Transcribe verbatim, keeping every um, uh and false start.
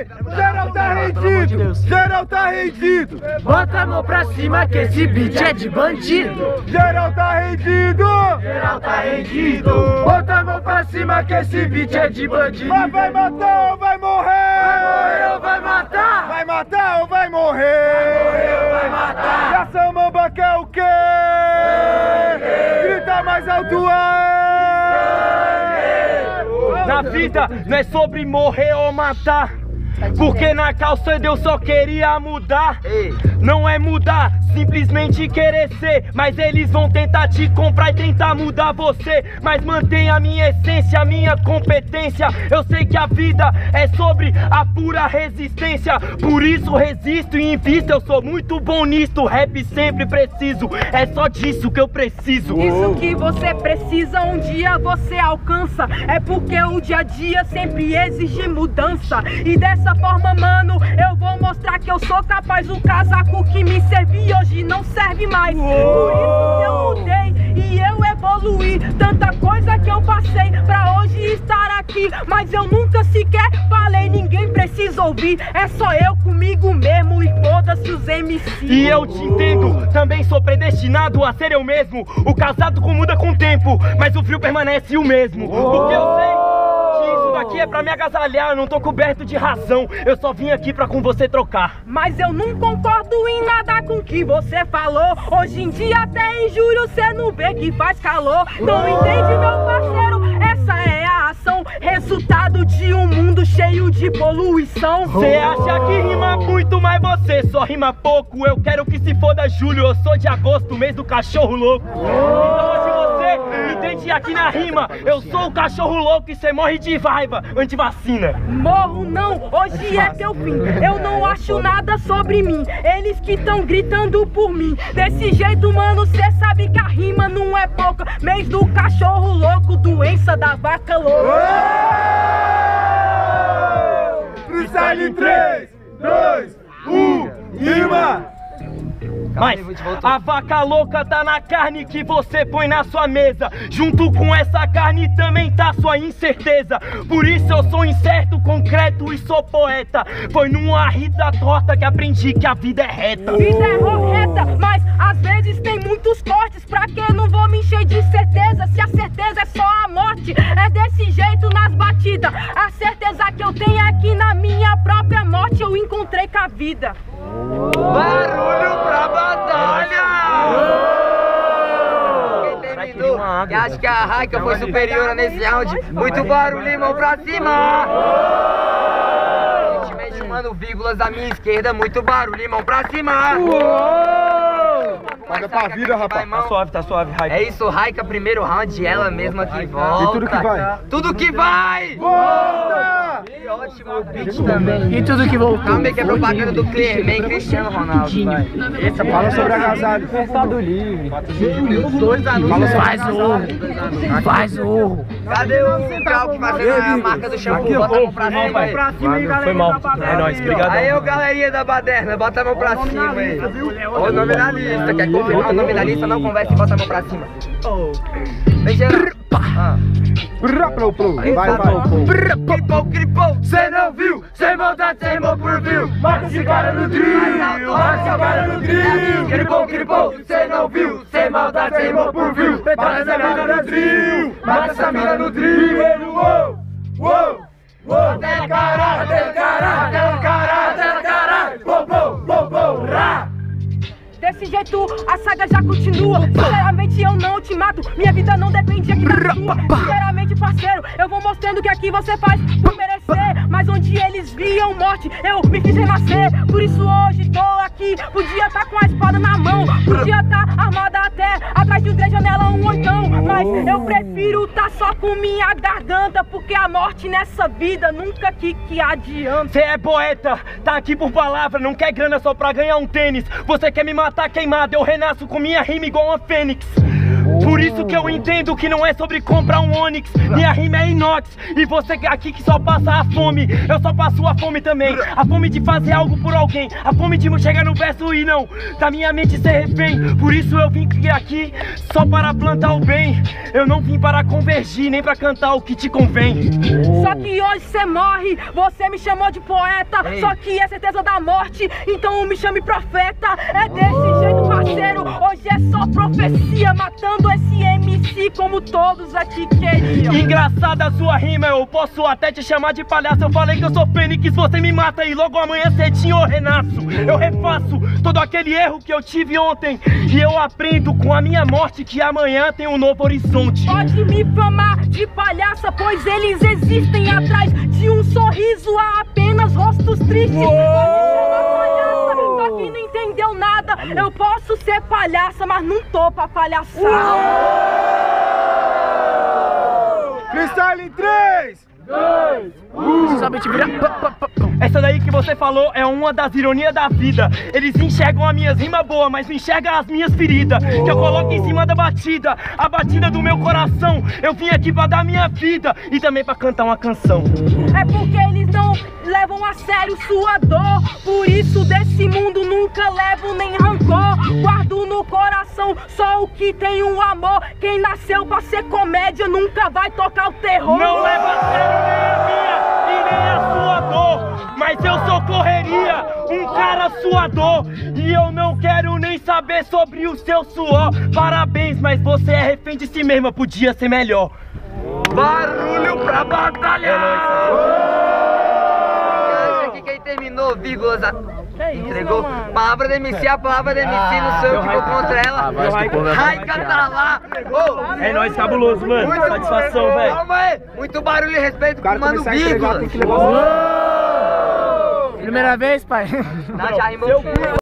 Geral tá rendido, geral tá rendido. Bota a mão pra cima que esse beat é de bandido. Geral tá rendido, Geral tá rendido. Bota a mão pra cima que esse beat é de bandido. mas vai matar ou vai morrer? Vai morrer ou vai matar? Vai matar ou vai morrer? Vai morrer ou vai matar? E a Samamba quer o quê? Grita mais alto aí! Na vida não é sobre morrer ou matar, porque na calça eu só queria mudar. Não é mudar, simplesmente querer ser. Mas eles vão tentar te comprar e tentar mudar você. Mas mantenha a minha essência, a minha competência. Eu sei que a vida é sobre a pura resistência. Por isso resisto e invisto, eu sou muito bom nisto. Rap sempre preciso, é só disso que eu preciso. Isso que você precisa, um dia você alcança. É porque o dia a dia sempre exige mudança. E dessa forma, mano, eu vou mostrar que eu sou capaz. O casaco que me servia hoje não serve mais. Por isso que eu mudei e eu evoluí. Tanta coisa que eu passei pra hoje estar aqui. Mas eu nunca sequer falei, ninguém precisa ouvir. É só eu comigo mesmo e foda-se os M C. E eu te entendo, também sou predestinado a ser eu mesmo. O casado muda com o tempo, mas o frio permanece o mesmo. Porque eu sei que isso daqui é pra me agasalhar, eu não tô coberto de razão. Eu só vim aqui pra com você trocar. Mas eu não concordo em nada com o que você falou. Hoje em dia até em julho cê não vê que faz calor. Não entende, meu parceiro? Essa é a ação, resultado de um mundo cheio de poluição. Cê acha que rima muito, mas você só rima pouco. Eu quero que se foda julho, eu sou de agosto, mês do cachorro louco. Então hoje você entende aqui na rima, eu sou o cachorro louco e cê morre de raiva, antivacina. Morro não, hoje é teu fim. Eu não acho nada sobre mim, eles que tão gritando por mim. Desse jeito, mano, cê sabe que a rima não é pouca. Mês do cachorro louco, doença da vaca louca. Freestyle em três, dois, um, rima! Mas a vaca louca tá na carne que você põe na sua mesa. Junto com essa carne também tá sua incerteza. Por isso eu sou incerto, concreto e sou poeta. Foi numa rida torta que aprendi que a vida é reta. Vida é reta, mas às vezes tem muitos cortes. Pra que não vou me encher de certeza? Se a certeza é só a morte, é desse jeito nas batidas. A certeza que eu tenho é que na minha própria morte eu encontrei com a vida. Barulho pra batalha! Quem terminou? E acho que a Raika foi superior nesse round. Muito barulho, irmão, pra cima! Gentilmente, mano, vírgulas da minha esquerda. Muito barulho, irmão, pra cima! Paga pra vida, rapaz. Tá suave, tá suave, Raika. É isso, Raika, primeiro round, ela mesma que volta. E tudo que vai? Tudo que vai! Volta! Que ótimo beat também. E tudo que voltou. Calma aí que é propaganda do Clearman, Cristiano Ronaldo, vai. Essa fala sobre agasalho. Estado livre. Os dois anúncios. Faz urro. Faz urro. Cadê o Cal que fazendo a marca do shampoo? Bota a mão pra cima aí. Foi mal, é nóis, obrigado. Aí, ô galerinha da baderna, bota a mão pra cima aí. Ô nome da lista, quer confirmar o nome da lista? Não conversa e bota a mão pra cima. Vem geral. Ah. Vai, vai. Cripou, cripou, cê não viu, cê maldade, cê irmão por viu. Mata esse cara no drill, mata esse cara no drill. Cripou, cripou, cê não viu, cê maldade, cê irmão por viu. Mata essa mina no drill, mata essa mina no drill. Uou, uou, uou. Até caralho, até caralho, até caralho, até caralho. Bom, bom, bom, bom, rá. Desse jeito a saga já continua. Sinceramente eu não te mato, minha vida não depende aqui da sua. Sinceramente parceiro, eu vou mostrando que aqui você faz por merecer. Mas onde eles viam morte, eu me fiz renascer. Por isso hoje tô aqui, podia tá com a espada na mão, podia tá armada até atrás de um três janela, um oitão. Mas eu prefiro tá só com minha garganta, porque a morte nessa vida nunca que, que adianta. Cê é poeta, tá aqui por palavra, não quer grana só pra ganhar um tênis. Você quer me matar queimado, eu renasço com minha rima igual uma fênix. Por isso que eu entendo que não é sobre comprar um Onix. Minha rima é inox. E você aqui que só passa a fome, eu só passo a fome também. A fome de fazer algo por alguém, a fome de chegar no verso e não da minha mente ser refém. Por isso eu vim aqui só para plantar o bem. Eu não vim para convergir, nem para cantar o que te convém. Só que hoje você morre, você me chamou de poeta. Ei. Só que é certeza da morte, então me chame profeta. É desse jeito, parceiro, hoje é só profecia, matando esse M C como todos aqui queriam. Engraçada a sua rima, eu posso até te chamar de palhaço. Eu falei que eu sou fênix, você me mata e logo amanhã cedinho eu renasço. Eu refaço todo aquele erro que eu tive ontem e eu aprendo com a minha morte que amanhã tem um novo horizonte. Pode me chamar de palhaça, pois eles existem atrás de um sorriso, há apenas rostos tristes. Uou! Pode me chamar palhaça, só que não entendeu nada. Eu posso ser palhaça, mas não tô pra palhaçar. Freestyle em três, dois, um. Sabe te virar. Essa daí que você falou é uma das ironias da vida. Eles enxergam as minhas rimas boas, mas não enxergam as minhas feridas. Que eu coloco em cima da batida, a batida do meu coração. Eu vim aqui pra dar minha vida e também pra cantar uma canção. É porque eles não levam a sério sua dor. Por isso desse mundo nunca levo nem rancor. Guardo no coração só o que tem um amor. Quem nasceu pra ser comédia nunca vai tocar o terror. Não leva a sério nem a minha e nem a sua dor. Mas eu sou correria, um cara suador. E eu não quero nem saber sobre o seu suor. Parabéns, mas você é refém de si mesma, podia ser melhor. Barulho pra batalhar! Aqui quem terminou, vírgulas, entregou. Isso, palavra da M C, a palavra da M C, não sou eu que vou contra ela. Raica tá lá! Oh, é nóis, cabuloso, mano. Muito satisfação, velho. Calma aí, muito barulho e respeito com o mano vírgula. Primeira vez, pai? Não, já rimou.